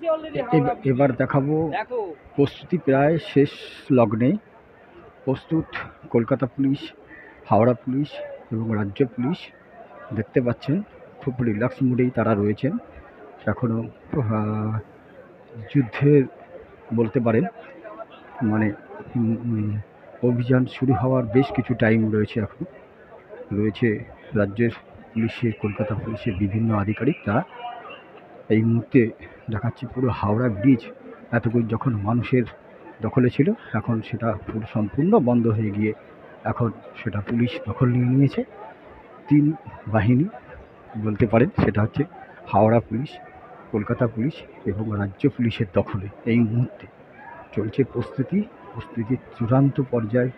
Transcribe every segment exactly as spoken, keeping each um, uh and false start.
এব- এবার দেখাবো প্রস্তুতি প্রায় শেষ লগ্নে। প্রস্তুত কলকাতা পুলিশ, হাওড়া পুলিশ এবং রাজ্য পুলিশ। দেখতে পাচ্ছেন খুব রিল্যাক্স মুডেই তারা রয়েছেন। এখনও যুদ্ধের বলতে পারেন, মানে উম, অভিযান শুরু হওয়ার বেশ কিছু টাইম রয়েছে। এখন রয়েছে রাজ্যের পুলিশের, কলকাতা পুলিশের বিভিন্ন আধিকারিক। তারা এই মুহূর্তে দেখাচ্ছে পুরো হাওড়া ব্রিজ এতক্ষণ যখন মানুষের দখলে ছিল, এখন সেটা পুরো সম্পূর্ণ বন্ধ হয়ে গিয়ে এখন সেটা পুলিশ দখল নিয়ে নিয়েছে। তিন বাহিনী বলতে পারেন, সেটা হচ্ছে হাওড়া পুলিশ, কলকাতা পুলিশ এবং রাজ্য পুলিশের দখলে এই মুহূর্তে চলছে প্রস্তুতি। প্রস্তুতির চূড়ান্ত পর্যায়ে,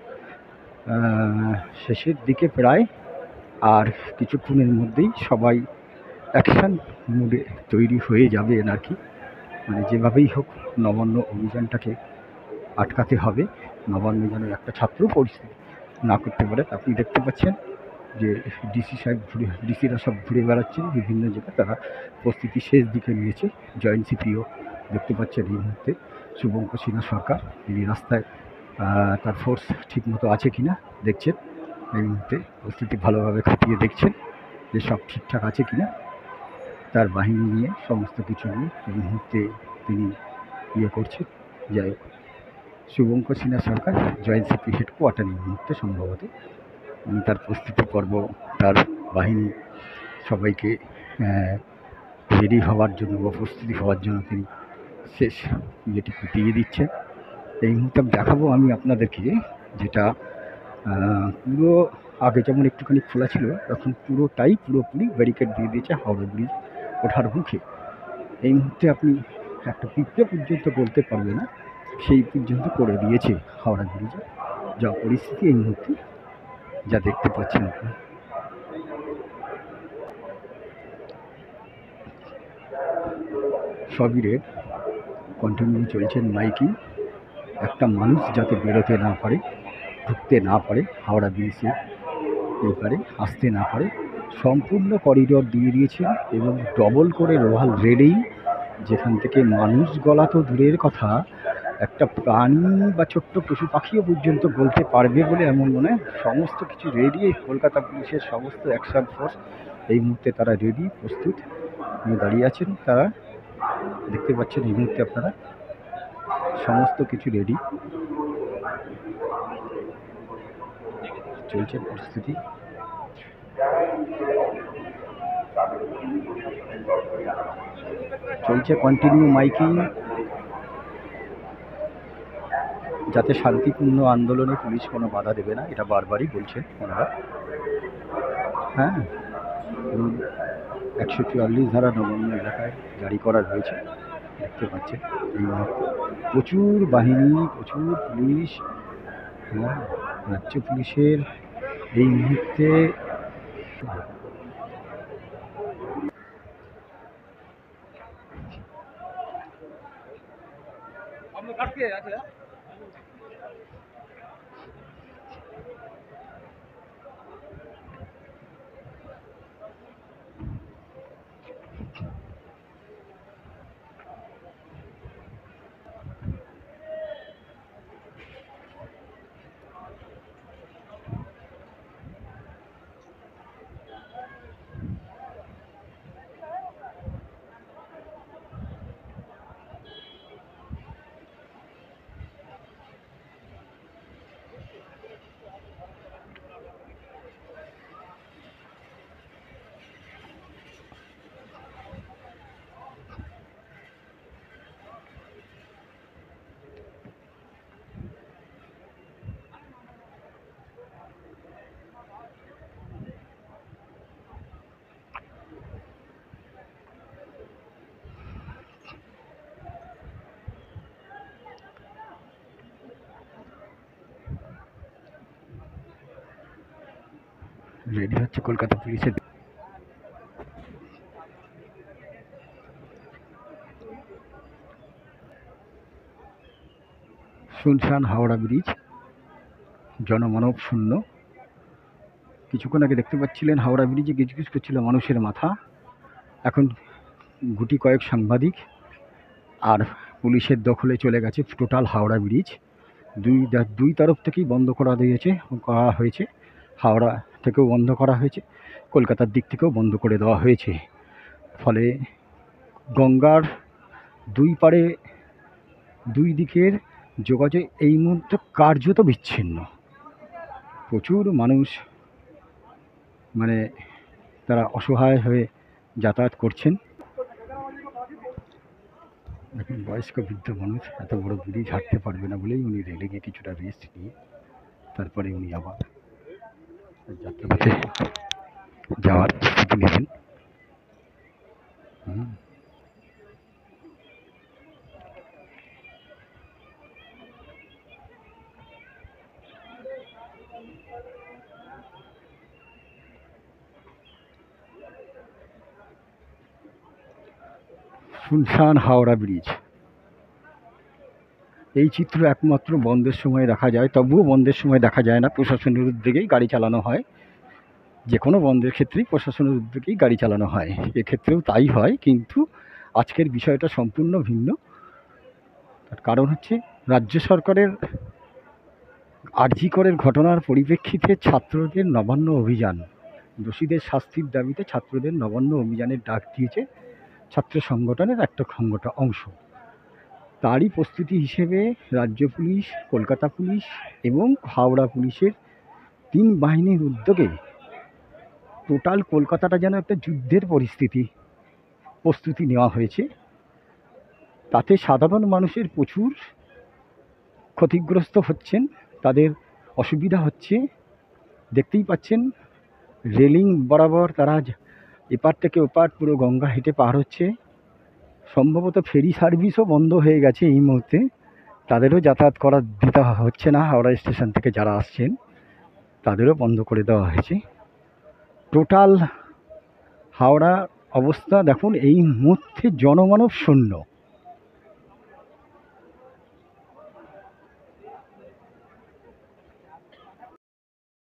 শেষের দিকে প্রায়। আর কিছুক্ষণের মধ্যেই সবাই অ্যাকশান মুডে তৈরি হয়ে যাবে আর কি। মানে যেভাবেই হোক নবান্ন অভিযানটাকে আটকাতে হবে। নবান্ন যেন একটা ছাত্র পরিস্থিতি না করতে পারে। আপনি দেখতে পাচ্ছেন যে ডিসি সাহেব ঘুরে ডিসিরা সব ঘুরে বেড়াচ্ছেন বিভিন্ন জায়গায়। তারা প্রস্তুতি শেষ দিকে নিয়েছে। জয়েন্ট সিপিও দেখতে পাচ্ছেন এই মুহূর্তে শুভঙ্কর সিনহা সরকার, তিনি রাস্তায় তার ফোর্স ঠিকমতো আছে কিনা দেখছেন। এই মুহূর্তে পরিস্থিতি ভালোভাবে খতিয়ে দেখছেন যে সব ঠিকঠাক আছে কিনা। তার বাহিনী নিয়ে, সমস্ত কিছু নিয়ে এই মুহূর্তে তিনি ইয়ে করছেন। যাই হোক, Shubhankar Sinha Sarkar joint CP headquarter এই মুহূর্তে সম্ভবত উনি তার প্রস্তুতি পর্ব, তার বাহিনী সবাইকে রেডি হওয়ার জন্য বা প্রস্তুতি হওয়ার জন্য তিনি শেষ ইয়েটিকে দিয়ে দিচ্ছেন। এই মুহূর্তে দেখাবো আমি আপনাদেরকে, যেটা পুরো আগে যেমন একটুখানি খোলা ছিল, এখন পুরোটাই পুরোপুরি ব্যারিকেড দিয়ে দিয়েছে হাওড়া ব্রিজ ওঠার মুখে। এই মুহূর্তে আপনি একটা পিঁপড়ে পর্যন্ত বলতে পারবে না, সেই পর্যন্ত করে দিয়েছে হাওড়া ব্রিজে। যা পরিস্থিতি এই মুহূর্তে যা দেখতে পাচ্ছেন আপনি। সবিরের কন্টিনিউ চলছেন মাইকিং। একটা মানুষ যাতে বেরোতে না পারে, ঢুকতে না পারে, হাওড়া ব্রিজে এবারে আসতে না পারে, সম্পূর্ণ করিডোর দিয়ে দিয়েছেন। এবং ডবল করে লোহাল রেলেই, যেখান থেকে মানুষ গলা তো দূরের কথা, একটা প্রাণী বা ছোট্ট পশু পাখিও পর্যন্ত বলতে পারবে বলে এমন মনে হয়। সমস্ত কিছু রেডি। কলকাতা পুলিশের সমস্ত অ্যাকশন ফোর্স এই মুহূর্তে তারা রেডি, প্রস্তুত নিয়ে দাঁড়িয়ে আছেন। তারা দেখতে পাচ্ছেন এই মুহূর্তে আপনারা সমস্ত কিছু রেডি। চলছে পরিস্থিতি। চলছে কন্টিনিউ মাইকিং, যাতে শান্তিপূর্ণ আন্দোলনে পুলিশ কোনো বাধা দেবে না, এটা বারবারই বলছেন ওনারা। হ্যাঁ, একশো চুয়াল্লিশ ধারা নবান্ন এলাকায় জারি করা রয়েছে, দেখতে পাচ্ছেন এই মুহূর্তে প্রচুর বাহিনী, প্রচুর পুলিশ, হ্যাঁ রাজ্য পুলিশের এই মুহূর্তে। রেডি হচ্ছে কলকাতা পুলিশের। শুনশান হাওড়া ব্রিজ, জনমানব শূন্য। কিছুক্ষণ আগে দেখতে পাচ্ছিলেন হাওড়া ব্রিজে গিজগিজ করছিল মানুষের মাথা। এখন গুটি কয়েক সাংবাদিক আর পুলিশের দখলে চলে গেছে টোটাল হাওড়া ব্রিজ। দুই দুই তরফ থেকেই বন্ধ করা দিয়েছে করা হয়েছে। হাওড়া থেকেও বন্ধ করা হয়েছে, কলকাতার দিক থেকেও বন্ধ করে দেওয়া হয়েছে। ফলে গঙ্গার দুই পাড়ে দুই দিকের যোগাযোগ এই মুহূর্তে কার্যত বিচ্ছিন্ন। প্রচুর মানুষ মানে তারা অসহায় হয়ে যাতায়াত করছেন। এখন বয়স্ক বৃদ্ধ মানুষ এত বড় ব্রিজ হাঁটতে পারবে না বলেই উনি রেলিংয়ে কিছুটা রেস্ট নিয়ে তারপরে উনি আবার যাত্রাপথে যাওয়ার প্রস্তুতি নেবেন। হুম শুনশান হাওড়া ব্রিজ, এই চিত্র একমাত্র বন্ধের সময় দেখা যায়। তবুও বন্ধের সময় দেখা যায় না, প্রশাসনের উদ্যোগেই গাড়ি চালানো হয়। যে কোনো বন্ধের ক্ষেত্রেই প্রশাসনের উদ্যোগেই গাড়ি চালানো হয়, এক্ষেত্রেও তাই হয়। কিন্তু আজকের বিষয়টা সম্পূর্ণ ভিন্ন। তার কারণ হচ্ছে রাজ্য সরকারের আরজি করের ঘটনার পরিপ্রেক্ষিতে ছাত্রদের নবান্ন অভিযান, দোষীদের শাস্তির দাবিতে ছাত্রদের নবান্ন অভিযানের ডাক দিয়েছে ছাত্র সংগঠনের একটা সংগঠন অংশ। তারই প্রস্তুতি হিসেবে রাজ্য পুলিশ, কলকাতা পুলিশ এবং হাওড়া পুলিশের তিন বাহিনীর উদ্যোগে টোটাল কলকাতাটা যেন একটা যুদ্ধের পরিস্থিতি প্রস্তুতি নেওয়া হয়েছে। তাতে সাধারণ মানুষের প্রচুর ক্ষতিগ্রস্ত হচ্ছেন, তাদের অসুবিধা হচ্ছে। দেখতেই পাচ্ছেন রেলিং বরাবর তারা এপার থেকে ওপার পুরো গঙ্গা হেঁটে পার হচ্ছে। সম্ভবত ফেরি সার্ভিসও বন্ধ হয়ে গেছে এই মুহূর্তে, তাদেরও যাতায়াত করা দিতে হচ্ছে না। হাওড়া স্টেশন থেকে যারা আসছেন তাদেরও বন্ধ করে দেওয়া হয়েছে। টোটাল হাওড়া অবস্থা দেখুন এই মুহূর্তে জনমানব শূন্য।